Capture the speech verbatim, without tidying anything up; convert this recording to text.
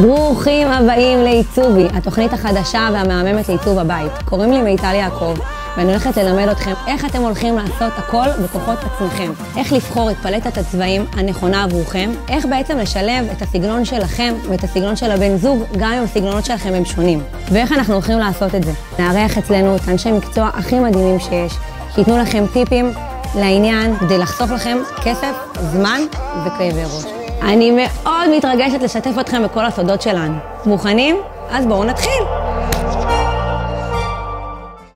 ברוכים הבאים לעיצובי, התוכנית החדשה והמהממת לעיצוב הבית. קוראים לי מיטל יעקב, ואני הולכת ללמד אתכם איך אתם הולכים לעשות הכל בכוחות עצמכם. איך לבחור את פלטת הצבעים הנכונה עבורכם, איך בעצם לשלב את הסגנון שלכם ואת הסגנון של הבן זוג, גם אם הסגנונות שלכם הם שונים. ואיך אנחנו הולכים לעשות את זה. נארח אצלנו את אנשי מקצוע הכי מדהימים שיש, שיתנו לכם טיפים לעניין כדי לחסוך לכם כסף, זמן וכאבי ראש. אני מאוד מתרגשת לשתף אתכם בכל הסודות שלנו. מוכנים? אז בואו נתחיל!